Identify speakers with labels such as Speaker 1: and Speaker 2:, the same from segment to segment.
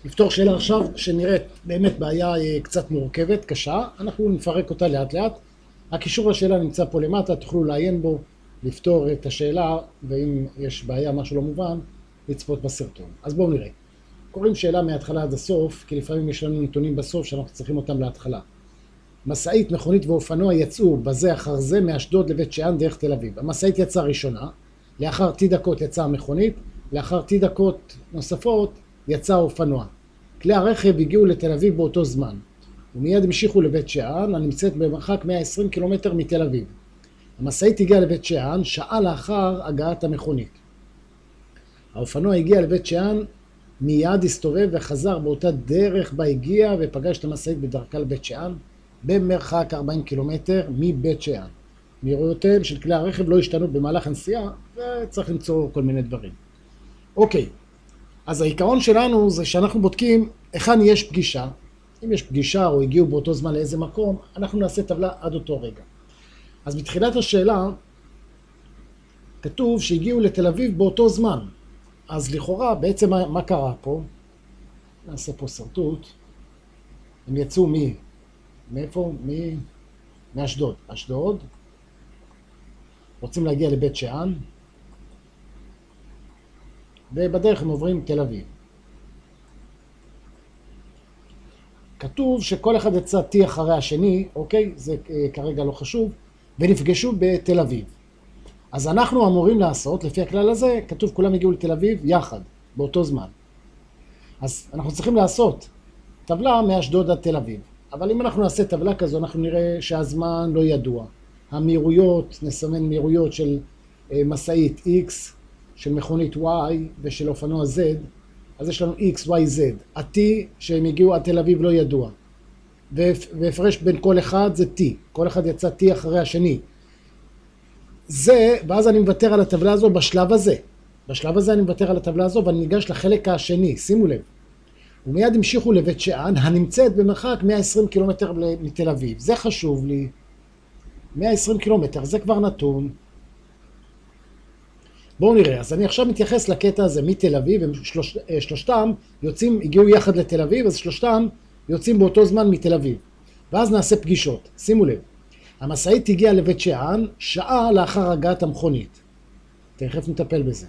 Speaker 1: נפתור שאלה עכשיו שנראית באמת בעיה קצת מורכבת, קשה. אנחנו נפרק אותה לאט לאט. הקישור לשאלה נמצא פה למטה, תוכלו לעיין בו, לפתור את השאלה, ואם יש בעיה, משהו לא מובן, לצפות בסרטון. אז בואו נראה. קוראים שאלה מההתחלה עד הסוף, כי לפעמים יש לנו נתונים בסוף שאנחנו צריכים אותם להתחלה. משאית, מכונית ואופנוע יצאו בזה אחר זה מאשדוד לבית שאן דרך תל אביב. המשאית יצאה ראשונה, לאחר T דקות יצאה המכונית, לאחר T דקות נוספות יצא האופנוע. כלי הרכב הגיעו לתל אביב באותו זמן, ומיד המשיכו לבית שאן, הנמצאת במרחק 120 קילומטר מתל אביב. המשאית הגיעה לבית שאן שעה לאחר הגעת המכונית. האופנוע הגיע לבית שאן, מיד הסתובב וחזר באותה דרך בה הגיע ופגש את המשאית בדרכה לבית שאן, במרחק 40 קילומטר מבית שאן. מהירויותיהם של כלי הרכב לא השתנו במהלך הנסיעה, וצריך למצוא כל מיני דברים. אוקיי, אז העיקרון שלנו זה שאנחנו בודקים היכן יש פגישה. אם יש פגישה או הגיעו באותו זמן לאיזה מקום, אנחנו נעשה טבלה עד אותו רגע. אז בתחילת השאלה כתוב שהגיעו לתל אביב באותו זמן. אז לכאורה בעצם מה קרה פה? נעשה פה סרטוט. הם יצאו מאיפה? מאשדוד. אשדוד. רוצים להגיע לבית שאן. ובדרך הם עוברים תל אביב. כתוב שכל אחד יצא T אחרי השני, אוקיי? זה כרגע לא חשוב. ונפגשו בתל אביב. אז אנחנו אמורים לעשות, לפי הכלל הזה, כתוב כולם הגיעו לתל אביב יחד, באותו זמן. אז אנחנו צריכים לעשות טבלה מאשדוד עד תל אביב. אבל אם אנחנו נעשה טבלה כזו, אנחנו נראה שהזמן לא ידוע. המהירויות, נסמן מהירויות של משאית X, של מכונית Y ושל אופנוע Z. אז יש לנו X, Y, Z. ה-T שהם הגיעו עד תל אביב לא ידוע. והפרש בין כל אחד זה T. כל אחד יצא T אחרי השני. זה, ואז אני מוותר על הטבלה הזו בשלב הזה. בשלב הזה אני מוותר על הטבלה הזו ואני ניגש לחלק השני, שימו לב. ומיד המשיכו לבית שאן, הנמצאת במרחק 120 קילומטר מתל אביב. זה חשוב לי. 120 קילומטר, זה כבר נתון. בואו נראה, אז אני עכשיו מתייחס לקטע הזה מתל אביב, שלושתם יוצאים, הגיעו יחד לתל אביב, אז שלושתם יוצאים באותו זמן מתל אביב. ואז נעשה פגישות, שימו לב. המשאית הגיעה לבית שאן שעה לאחר הגעת המכונית. תכף נטפל בזה.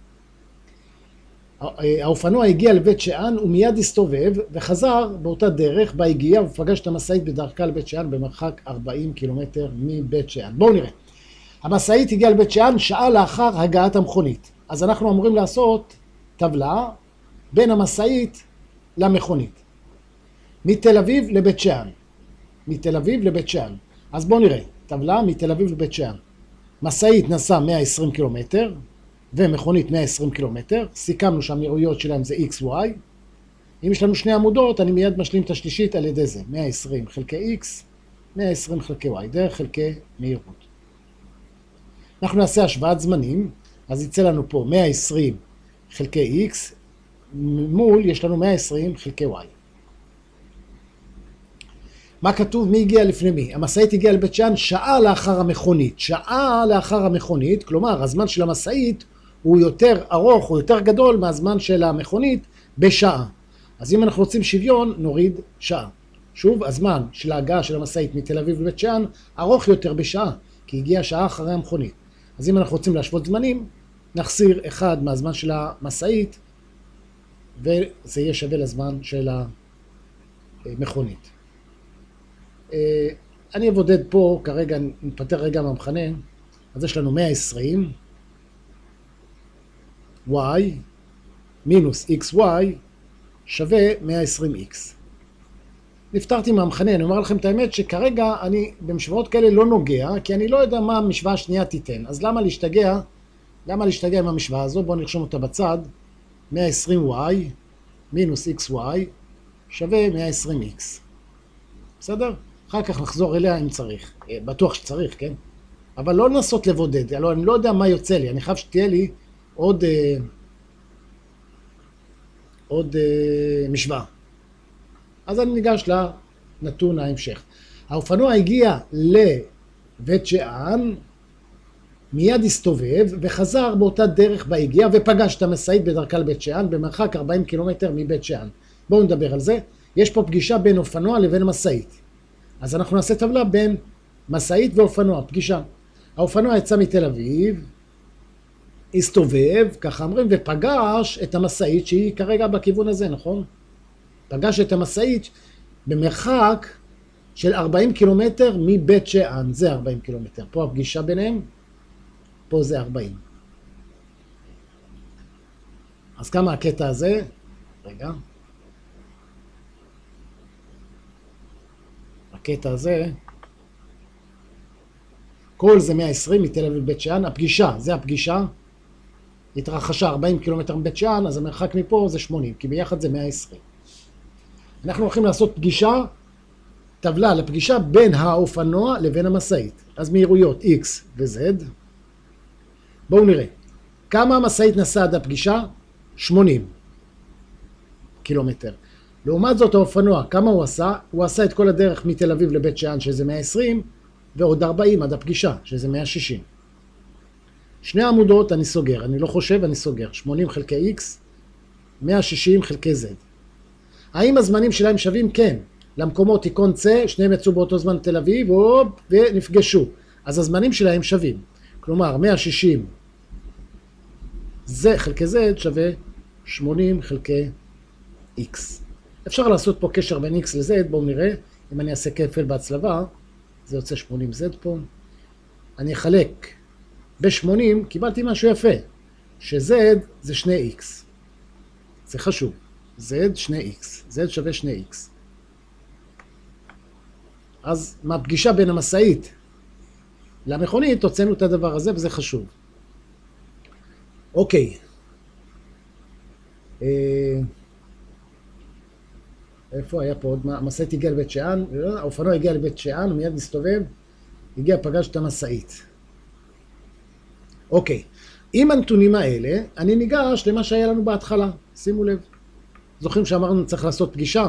Speaker 1: האופנוע הגיע לבית שאן ומיד הסתובב וחזר באותה דרך בה הגיע ופגש את המשאית בדרכה לבית שאן במרחק 40 קילומטר מבית שאן. בואו נראה. המשאית הגיעה לבית שאן שעה לאחר הגעת המכונית. אז אנחנו אמורים לעשות טבלה בין המשאית למכונית. מתל אביב לבית שאן. מתל אביב לבית שאן. אז בואו נראה, טבלה מתל אביב לבית שאן. משאית נסע 120 קילומטר, ומכונית 120 קילומטר. סיכמנו שהמהירויות שלהם זה XY. אם יש לנו שני עמודות, אני מיד משלים את השלישית על ידי זה. 120 חלקי X, 120 חלקי Y, דרך חלקי מהירות. אנחנו נעשה השוואת זמנים, אז יצא לנו פה 120 חלקי X, מול יש לנו 120 חלקי Y. מה כתוב? מי הגיע לפני מי? המשאית הגיעה לבית שאן שעה לאחר המכונית. שעה לאחר המכונית, כלומר הזמן של המשאית הוא יותר ארוך או יותר גדול מהזמן של המכונית בשעה. אז אם אנחנו רוצים שוויון, נוריד שעה. שוב, הזמן של ההגעה של המשאית מתל אביב לבית שאן ארוך יותר בשעה, כי הגיעה שעה אחרי המכונית. אז אם אנחנו רוצים להשוות זמנים, נחסיר אחד מהזמן של המשאית, וזה יהיה שווה לזמן של המכונית. אני אבודד פה, כרגע נפטר רגע מהמכנה, אז יש לנו 120 y מינוס xy שווה 120x. נפטרתי מהמכנה, אני אומר לכם את האמת שכרגע אני במשוואות כאלה לא נוגע, כי אני לא יודע מה המשוואה השנייה תיתן. אז למה להשתגע? עם המשוואה הזו? בואו נרשום אותה בצד. 120y מינוס xy שווה 120x. בסדר? אחר כך נחזור אליה אם צריך. בטוח שצריך, כן? אבל לא לנסות לבודד. אני לא יודע מה יוצא לי. אני חייב שתהיה לי עוד משוואה. אז אני ניגש לנתון ההמשך. האופנוע הגיע לבית שאן, מיד הסתובב וחזר באותה דרך בה הגיע ופגש את המשאית בדרכה לבית שאן במרחק 40 קילומטר מבית שאן. בואו נדבר על זה. יש פה פגישה בין אופנוע לבין משאית. אז אנחנו נעשה טבלה בין משאית ואופנוע, פגישה. האופנוע יצא מתל אביב, הסתובב, ככה אומרים, ופגש את המשאית שהיא כרגע בכיוון הזה, נכון? פגש את המשאית במרחק של 40 קילומטר מבית שאן, זה 40 קילומטר. פה הפגישה ביניהם, פה זה 40. אז כמה הקטע הזה? רגע. הקטע הזה, כל זה 120 מתל אביב לבית שאן, הפגישה, זה הפגישה, התרחשה 40 קילומטר מבית שאן, אז המרחק מפה זה 80, כי ביחד זה 120. אנחנו הולכים לעשות פגישה, טבלה לפגישה בין האופנוע לבין המשאית. אז מהירויות X ו-Z. בואו נראה. כמה המשאית נסעה עד הפגישה? 80 קילומטר. לעומת זאת האופנוע, כמה הוא עשה? הוא עשה את כל הדרך מתל אביב לבית שאן, שזה 120, ועוד 40 עד הפגישה, שזה 160. שני עמודות אני סוגר, אני לא חושב, אני סוגר. 80 חלקי X, 160 חלקי Z. האם הזמנים שלהם שווים? כן. למקומות תיקון C, שניהם יצאו באותו זמן תל אביב, ונפגשו. אז הזמנים שלהם שווים. כלומר, 160 זה חלקי Z שווה 80 חלקי X. אפשר לעשות פה קשר בין X ל-Z, בואו נראה. אם אני אעשה כפל בהצלבה, זה יוצא 80Z פה. אני אחלק ב-80, קיבלתי משהו יפה, ש-Z זה 2X. זה חשוב. Z 2X. Z שווה 2X. אז מהפגישה בין המשאית למכונית, הוצאנו את הדבר הזה, וזה חשוב. אוקיי. איפה היה פה עוד? המשאית הגיעה לבית שאן, האופנוע הגיע לבית שאן, הוא מיד מסתובב, הגיע פגש את המשאית. אוקיי. עם הנתונים האלה, אני ניגש למה שהיה לנו בהתחלה. שימו לב. זוכרים שאמרנו צריך לעשות פגישה?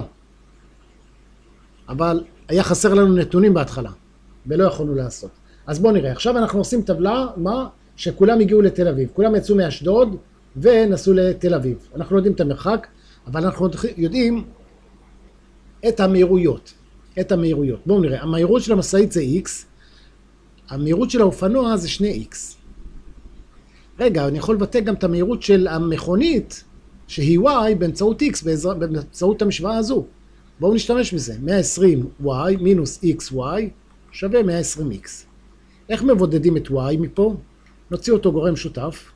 Speaker 1: אבל היה חסר לנו נתונים בהתחלה, ולא יכולנו לעשות. אז בואו נראה. עכשיו אנחנו עושים טבלה, מה? שכולם הגיעו לתל אביב. כולם יצאו מאשדוד ונסעו לתל אביב. אנחנו לא יודעים את המרחק, אבל אנחנו יודעים את המהירויות. את המהירויות. בואו נראה. המהירות של המשאית זה X, המהירות של האופנוע זה 2X. רגע, אני יכול לבטא גם את המהירות של המכונית, שהיא Y באמצעות X, באמצעות המשוואה הזו. בואו נשתמש בזה. 120Y מינוס XY שווה 120X. איך מבודדים את Y מפה? נוציא אותו גורם שותף.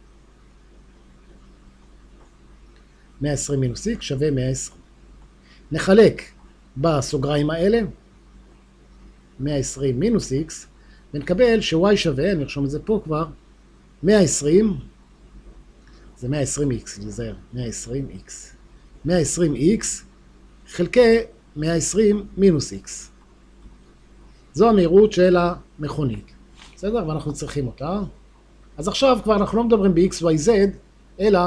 Speaker 1: 120 מינוס X שווה 120. נחלק בסוגריים האלה 120 מינוס X, ונקבל ש-Y שווה, אני ארשום את זה פה כבר, 120, זה 120X, נזהר, 120X. 120X חלקי 120 מינוס X. זו המהירות של המכונית. בסדר? ואנחנו צריכים אותה. אז עכשיו כבר אנחנו לא מדברים ב-X, Y, Z, אלא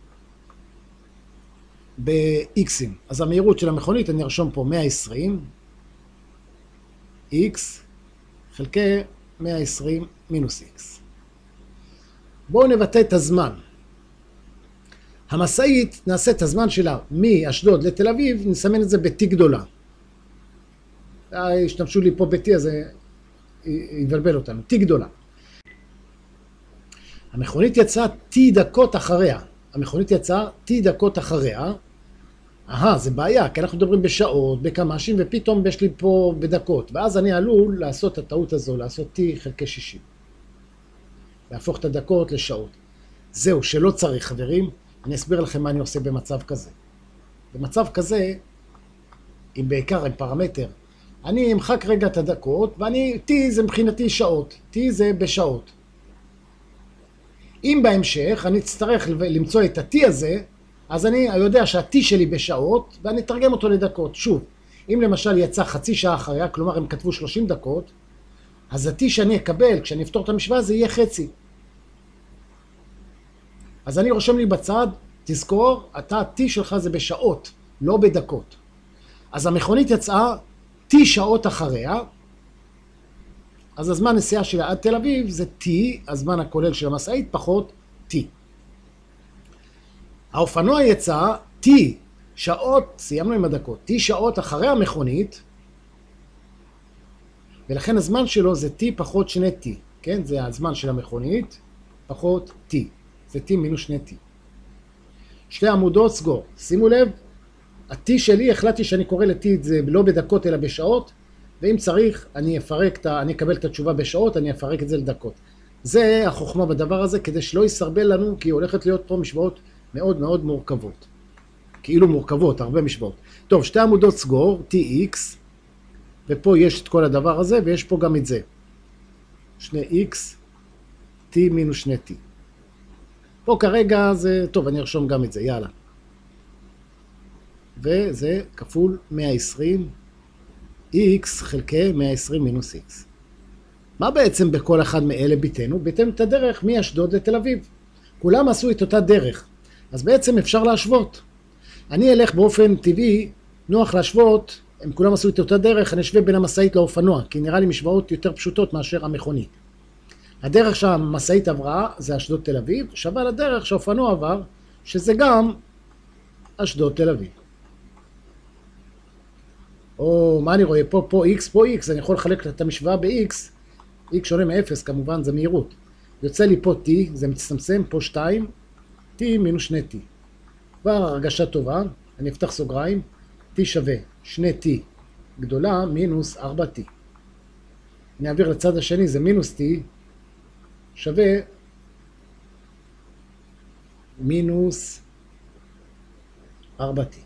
Speaker 1: ב-X'ים. אז המהירות של המכונית, אני ארשום פה 120 X חלקי 120 מינוס X. בואו נבטא את הזמן. המשאית נעשה את הזמן שלה מאשדוד לתל אביב, נסמן את זה ב-T גדולה. השתמשו לי פה ב-T, אז זה יבלבל אותנו. T גדולה. המכונית יצאה T דקות אחריה. המכונית יצאה T דקות אחריה. זה בעיה, כי אנחנו מדברים בשעות, בכמשים, ופתאום יש לי פה בדקות. ואז אני עלול לעשות את הטעות הזו, לעשות T חלקי 60. להפוך את הדקות לשעות. זהו, שלא צריך, חברים. אני אסביר לכם מה אני עושה במצב כזה. במצב כזה, אם בעיקר עם פרמטר, אני אמחק רגע את הדקות, ואני, T זה מבחינתי שעות. T זה בשעות. אם בהמשך אני אצטרך למצוא את ה-T הזה, אז אני יודע שה-T שלי בשעות, ואני אתרגם אותו לדקות. שוב, אם למשל יצא חצי שעה אחריה, כלומר הם כתבו 30 דקות, אז ה-T שאני אקבל כשאני אפתור את המשוואה זה יהיה חצי. אז אני רושם לי בצד, תזכור, אתה ה-T שלך זה בשעות, לא בדקות. אז המכונית יצאה T שעות אחריה, אז הזמן נסיעה שלה עד תל אביב זה T, הזמן הכולל של המשאית פחות T. האופנוע יצא T שעות, סיימנו עם הדקות, t שעות אחרי המכונית, ולכן הזמן שלו זה t פחות 2t, כן? זה הזמן של המכונית פחות t, זה t מינוס 2t. שתי עמודות סגור, שימו לב, ה-t שלי החלטתי שאני קורא ל-t את זה לא בדקות אלא בשעות, ואם צריך אני אקבל את התשובה בשעות, אני אפרק את זה לדקות. זה החוכמה בדבר הזה, כדי שלא יסרבל לנו, כי הולכת להיות פה משוואות מאוד מאוד מורכבות. כאילו מורכבות, הרבה משוואות. טוב, שתי עמודות סגור, tx, ופה יש את כל הדבר הזה, ויש פה גם את זה. 2x, t מינוס 2t. פה כרגע זה, טוב, אני ארשום גם את זה, יאללה. וזה כפול 120, x חלקי 120 מינוס x. מה בעצם בכל אחד מאלה ביטנו? ביטנו את הדרך מאשדוד לתל אביב. כולם עשו את אותה דרך. אז בעצם אפשר להשוות. אני אלך באופן טבעי, נוח להשוות, הם כולם עשו את אותה דרך, אני אשווה בין המשאית לאופנוע, כי נראה לי משוואות יותר פשוטות מאשר המכונית. הדרך שהמשאית עברה זה אשדוד תל אביב, שווה לדרך שהאופנוע עבר, שזה גם אשדוד תל אביב. או מה אני רואה פה, פה x, אני יכול לחלק את המשוואה ב-x, x שונה מ-0, כמובן זה מהירות. יוצא לי פה t, זה מצטמצם, פה 2, t מינוס 2t. כבר הרגשה טובה, אני אפתח סוגריים, t שווה 2t גדולה מינוס 4t. אני אעביר לצד השני, זה מינוס t שווה מינוס 4t.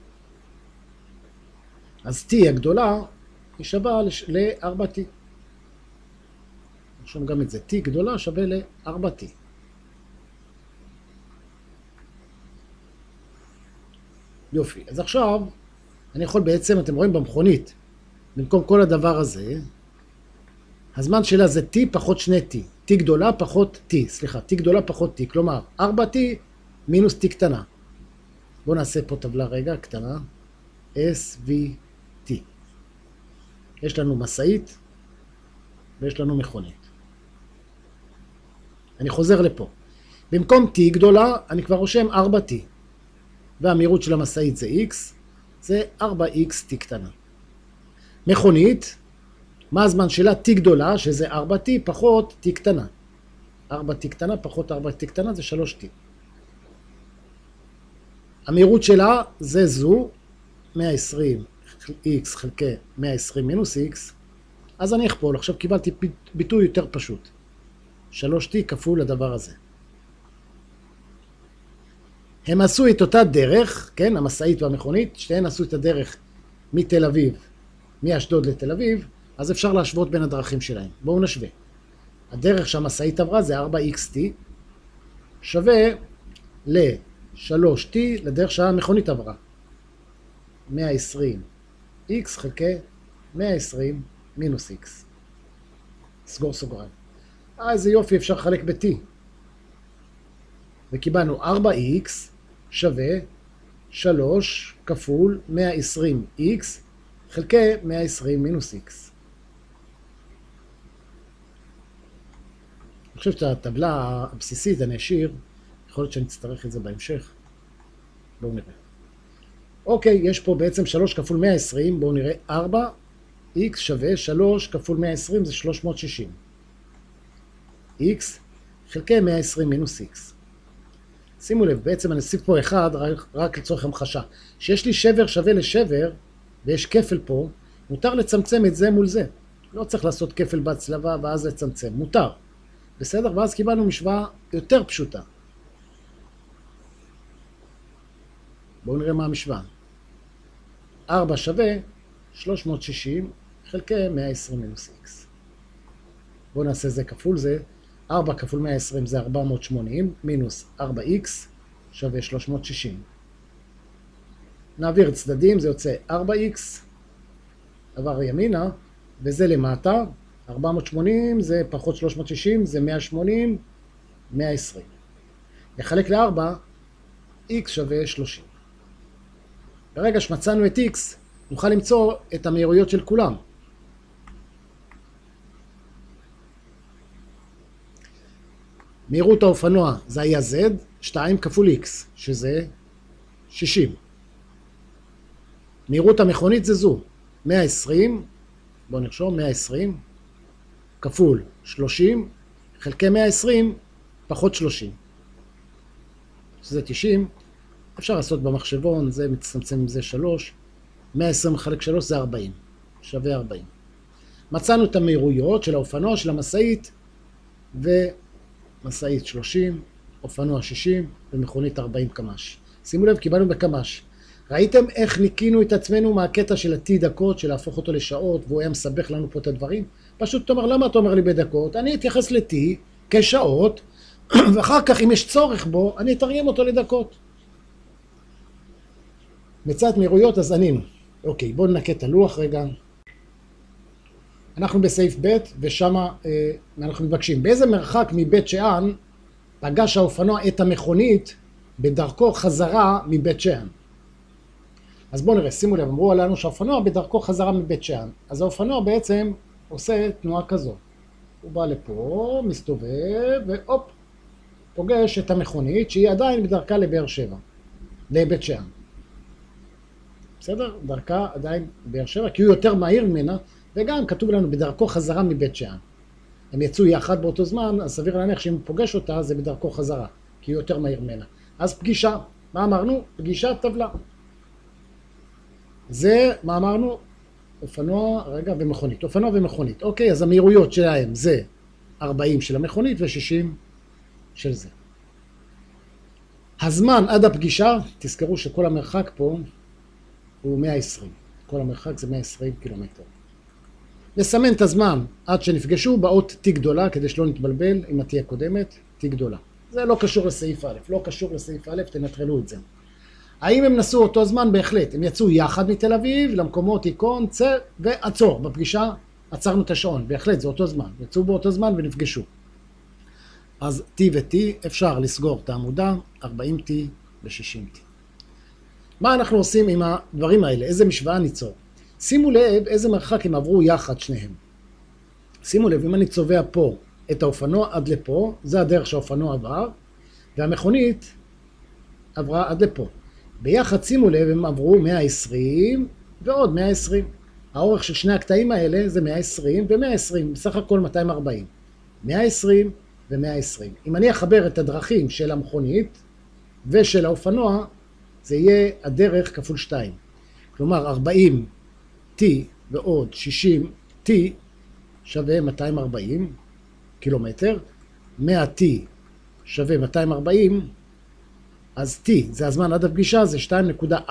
Speaker 1: אז t הגדולה היא שווה ל-4t. נרשום גם את זה, t גדולה שווה ל-4t. יופי, אז עכשיו אני יכול בעצם, אתם רואים במכונית, במקום כל הדבר הזה, הזמן שלה זה t פחות 2t, t גדולה פחות t, סליחה, t גדולה פחות t, כלומר 4t מינוס t קטנה. בואו נעשה פה טבלה רגע, קטנה, svt. יש לנו משאית ויש לנו מכונית. אני חוזר לפה. במקום t גדולה, אני כבר רושם 4t. והמהירות של המשאית זה x, זה 4x t קטנה. מכונית, מה הזמן שלה? t גדולה, שזה 4t פחות t קטנה. 4t קטנה פחות 4t קטנה זה 3t. המהירות שלה זה זו, 120x חלקי 120 מינוס x, אז אני אכפול. עכשיו קיבלתי ביטוי יותר פשוט. 3t כפול לדבר הזה. הם עשו את אותה דרך, כן, המשאית והמכונית, שתיהן עשו את הדרך מתל אביב, מאשדוד לתל אביב, אז אפשר להשוות בין הדרכים שלהם. בואו נשווה. הדרך שהמשאית עברה זה 4xt, שווה ל-3t לדרך שהמכונית עברה. 120x חלקי 120 מינוס x. סגור סוגריים. איזה יופי, אפשר לחלק ב-t. וקיבלנו 4x שווה 3 כפול 120x חלקי 120 מינוס x. אני חושב שהטבלה הבסיסית אני אשאיר, יכול להיות שאני אצטרך את זה בהמשך. בואו נראה. אוקיי, יש פה בעצם 3 כפול 120, בואו נראה 4x שווה 3 כפול 120 זה 360. x חלקי 120 מינוס x. שימו לב, בעצם אני אוסיף פה 1 רק לצורך המחשה. שיש לי שבר שווה לשבר, ויש כפל פה, מותר לצמצם את זה מול זה. לא צריך לעשות כפל בהצלבה ואז לצמצם, מותר. בסדר? ואז קיבלנו משוואה יותר פשוטה. בואו נראה מה המשוואה. 4 שווה 360 חלקי 120 מינוס x. בואו נעשה זה כפול זה. 4 כפול 120 זה 480, מינוס 4x שווה 360. נעביר את צדדים, זה יוצא 4x, עבר ימינה, וזה למטה, 480 זה פחות 360, זה 180, 120. נחלק ל-4, x שווה 30. ברגע שמצאנו את x, נוכל למצוא את המהירויות של כולם. מהירות האופנוע זה היה z, 2 כפול x, שזה 60. מהירות המכונית זה זו, 120, בואו נרשום, 120, כפול 30, חלקי 120, פחות 30. שזה 90, אפשר לעשות במחשבון, זה מצטמצם עם זה 3, 120 חלק 3 זה 40, שווה 40. מצאנו את המהירויות של האופנוע, של המשאית, ומשאית 30, אופנוע 60, ומכונית 40 קמ"ש. שימו לב, קיבלנו בקמ"ש. ראיתם איך ניקינו את עצמנו מהקטע של ה-T דקות, של להפוך אותו לשעות, והוא היה מסבך לנו פה את הדברים? פשוט תאמר, למה אתה אומר לי בדקות? אני אתייחס ל-T כשעות, ואחר כך, אם יש צורך בו, אני אתרגם אותו לדקות. מצאת מהירויות, אז ענינו. אוקיי, בואו ננקה את הלוח רגע. אנחנו בסעיף ב' ושם אנחנו מבקשים, באיזה מרחק מבית שאן פגש האופנוע את המכונית בדרכו חזרה מבית שאן? אז בואו נראה, שימו לב, אמרו עלינו שהאופנוע בדרכו חזרה מבית שאן. אז האופנוע בעצם עושה תנועה כזו. הוא בא לפה, מסתובב, והופ, פוגש את המכונית שהיא עדיין בדרכה לבאר שבע, לבית שאן. בסדר? דרכה עדיין באר שבע, כי הוא יותר מהיר ממנה, וגם כתוב לנו בדרכו חזרה מבית שאן. הם יצאו יחד באותו זמן, אז סביר להניח שאם הוא פוגש אותה, זה בדרכו חזרה, כי הוא יותר מהיר ממנה. אז פגישה, מה אמרנו? פגישת טבלה. זה, מה אמרנו? אופנוע, רגע, ומכונית. אופנוע ומכונית. אוקיי, אז המהירויות שלהם זה 40 של המכונית ו-60 של זה. הזמן עד הפגישה, תזכרו שכל המרחק פה הוא 120. כל המרחק זה 120 קילומטר. נסמן את הזמן עד שנפגשו באות T גדולה, כדי שלא נתבלבל עם ה-T הקודמת, T גדולה. זה לא קשור לסעיף א', לא קשור לסעיף א', תנטרלו את זה. האם הם נסעו אותו זמן? בהחלט. הם יצאו יחד מתל אביב, למקומות איקון, צא ועצור. בפגישה עצרנו את השעון, בהחלט, זה אותו זמן. יצאו באותו זמן ונפגשו. אז T ו-T אפשר לסגור את העמודה, 40T ו-60T. מה אנחנו עושים עם הדברים האלה? איזה משוואה ניצור? שימו לב איזה מרחק הם עברו יחד שניהם. שימו לב, אם אני צובע פה את האופנוע עד לפה, זה הדרך שהאופנוע עבר, והמכונית עברה עד לפה. ביחד, שימו לב, הם עברו 120 ועוד 120. האורך של שני הקטעים האלה זה 120 ו-120, בסך הכל 240. 120 ו-120. אם אני אחבר את הדרכים של המכונית ושל האופנוע, זה יהיה הדרך כפול 2. כלומר, 40T ועוד 60T שווה 240 קילומטר. 100T שווה 240, אז T, זה הזמן עד הפגישה, זה 2.4.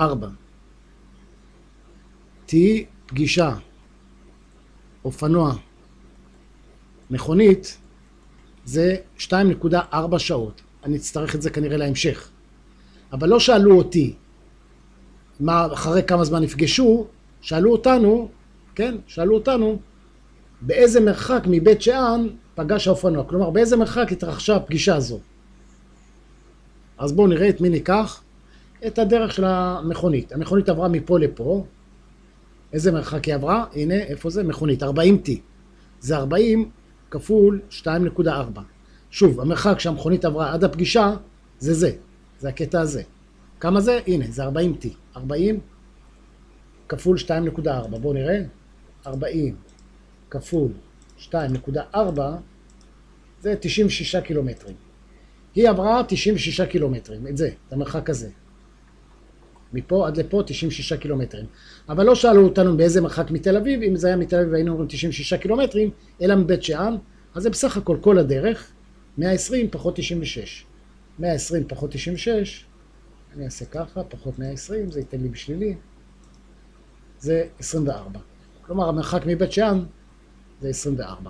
Speaker 1: T, פגישה, אופנוע, מכונית, זה 2.4 שעות. אני אצטרך את זה כנראה להמשך. אבל לא שאלו אותי, אחרי כמה זמן נפגשו, שאלו אותנו, כן? שאלו אותנו, באיזה מרחק מבית שאן פגש האופנוע. כלומר, באיזה מרחק התרחשה הפגישה הזו. אז בואו נראה את מי ניקח. את הדרך של המכונית. המכונית עברה מפה לפה. איזה מרחק היא עברה? הנה, איפה זה? מכונית, 40T. זה 40 כפול 2.4. שוב, המרחק שהמכונית עברה עד הפגישה, זה זה. זה הקטע הזה. כמה זה? הנה, זה 40T. 40 כפול 2.4. בואו נראה. 40 כפול 2.4 זה 96 קילומטרים. היא עברה 96 קילומטרים, את זה, את המרחק הזה. מפה עד לפה 96 קילומטרים. אבל לא שאלו אותנו באיזה מרחק מתל אביב, אם זה היה מתל אביב היינו אומרים 96 קילומטרים, אלא מבית שאן, אז זה בסך הכל כל הדרך, 120 פחות 96. 120 פחות 96, אני אעשה ככה, פחות 120, זה ייתן לי בשלילי, זה 24. כלומר, המרחק מבית שאן זה 24.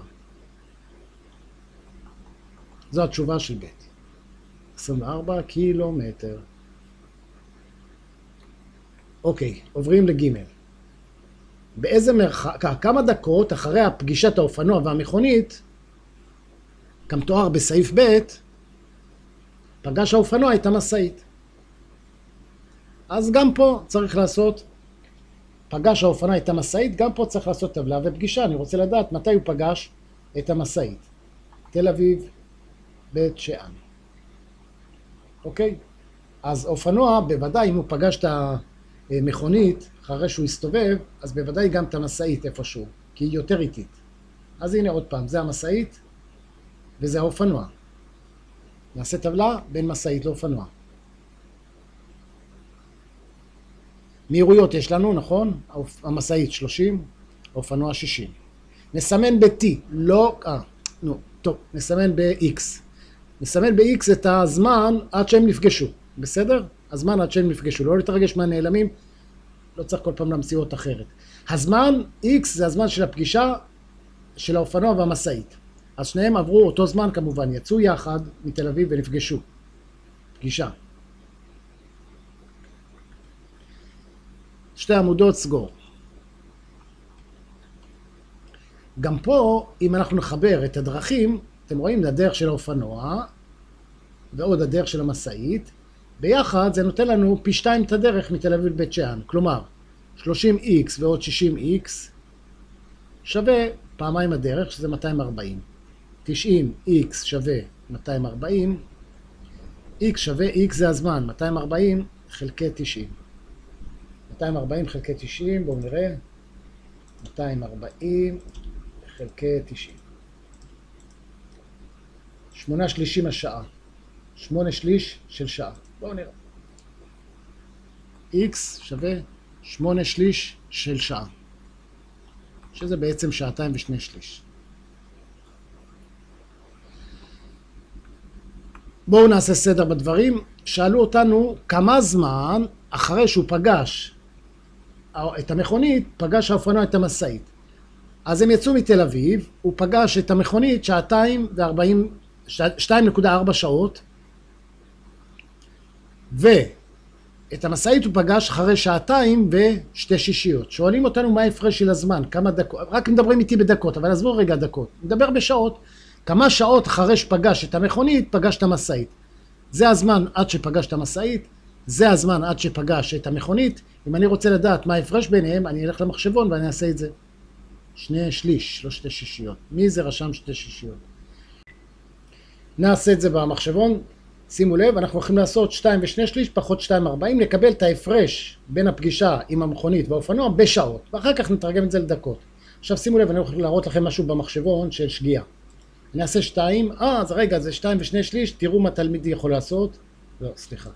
Speaker 1: זו התשובה של ב'. 24 קילומטר. אוקיי, עוברים לג'. באיזה מרחק, כמה דקות אחרי הפגישת האופנוע והמכונית, כמתואר בסעיף ב', פגש האופנוע את המשאית. אז גם פה צריך לעשות, פגש האופנוע את המשאית, גם פה צריך לעשות טבלה ופגישה. אני רוצה לדעת מתי הוא פגש את המשאית. תל אביב, בית שאן. אוקיי? אז אופנוע, בוודאי, אם הוא פגש מכונית, אחרי שהוא יסתובב, אז בוודאי גם את המשאית איפשהו, כי היא יותר איטית. אז הנה עוד פעם, זה המשאית וזה האופנוע. נעשה טבלה בין משאית לאופנוע. מהירויות יש לנו, נכון? המשאית 30, האופנוע 60. נסמן ב-T, לא, טוב, נסמן ב-X. נסמן ב-X את הזמן עד שהם נפגשו, בסדר? הזמן עד שהם נפגשו, לא להתרגש מהנעלמים, לא צריך כל פעם למציאות אחרת. הזמן X זה הזמן של הפגישה של האופנוע והמשאית. אז שניהם עברו אותו זמן כמובן, יצאו יחד מתל אביב ונפגשו. פגישה. שתי עמודות סגור. גם פה, אם אנחנו נחבר את הדרכים, אתם רואים, הדרך של האופנוע ועוד הדרך של המשאית, ביחד זה נותן לנו פי 2 את הדרך מתל אביב לבית שאן. כלומר, 30x ועוד 60x שווה פעמיים הדרך, שזה 240. 90x שווה 240, x שווה x זה הזמן, 240 חלקי 90. 240 חלקי 90, בואו נראה. 240 חלקי 90. 8 שלישים השעה. 8 שליש של שעה. בואו נראה. x שווה 8 שליש של שעה. שזה בעצם שעתיים ושני שליש. בואו נעשה סדר בדברים. שאלו אותנו כמה זמן אחרי שהוא פגש את המכונית, פגש האופנוע את המשאית. אז הם יצאו מתל אביב, הוא פגש את המכונית 2.4 שעות, ואת המשאית הוא פגש אחרי 2 ושתי שישיות. שואלים אותנו מה ההפרש של הזמן, כמה דקות, רק מדברים איתי בדקות, אבל עזבו רגע דקות, נדבר בשעות. כמה שעות אחרי שפגש את המכונית, פגש את המשאית. זה הזמן עד שפגש את המשאית, זה הזמן עד שפגש את המכונית. אם אני רוצה לדעת מה ההפרש ביניהם, אני אלך למחשבון ואני אעשה את זה. 2 שליש, לא 2 שישיות. מי זה רשם 2 שישיות? נעשה את זה במחשבון. שימו לב, אנחנו הולכים לעשות 2 ו2 שליש פחות 2.40, לקבל את ההפרש בין הפגישה עם המכונית והאופנוע בשעות, ואחר כך נתרגם את זה לדקות. עכשיו שימו לב, אני הולך להראות לכם משהו במחשבון של שגיאה. אני אעשה 2, אז רגע, זה 2 ו2 שליש, תראו מה תלמידי יכול לעשות. לא, סליחה.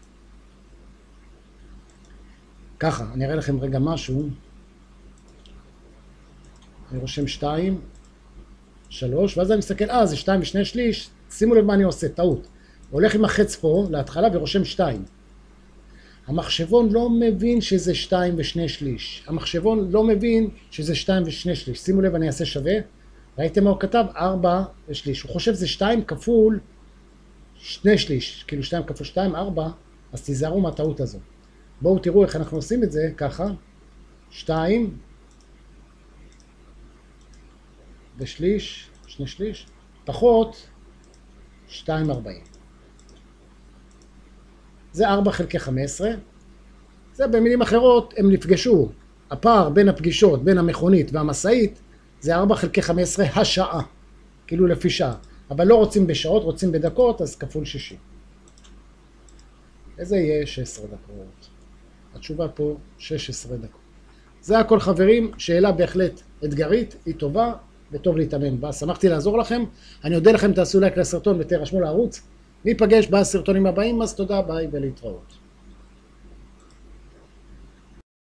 Speaker 1: ככה, אני אראה לכם רגע משהו. אני רושם 2, 3, ואז אני מסתכל, זה 2 ו2 שליש, שימו לב מה אני עושה, טעות. הולך עם החץ פה להתחלה ורושם 2. המחשבון לא מבין שזה 2 ו2 שליש. המחשבון לא מבין שזה 2 ו2 שליש. שימו לב, אני אעשה שווה. ראיתם מה הוא כתב? 4 ושליש. הוא חושב שזה 2 כפול 2 שליש. כאילו 2 כפול 2, 4. אז תיזהרו מהטעות הזו. בואו תראו איך אנחנו עושים את זה, ככה. 2 ושליש, 2 שליש, פחות 2.40. זה 4 חלקי 15. זה במילים אחרות, הם נפגשו. הפער בין הפגישות, בין המכונית והמשאית, זה 4 חלקי 15 השעה. כאילו לפי שעה. אבל לא רוצים בשעות, רוצים בדקות, אז כפול 60. איזה יהיה 16 דקות? התשובה פה 16 דקות. זה הכל חברים, שאלה בהחלט אתגרית, היא טובה וטוב להתאמן בה. שמחתי לעזור לכם. אני אודה לכם, תעשו לייק לסרטון ותרשמו לערוץ. ניפגש בסרטונים הבאים, אז תודה, ביי ולהתראות.